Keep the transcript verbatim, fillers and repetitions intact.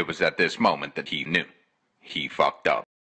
It was at this moment that he knew. He fucked up.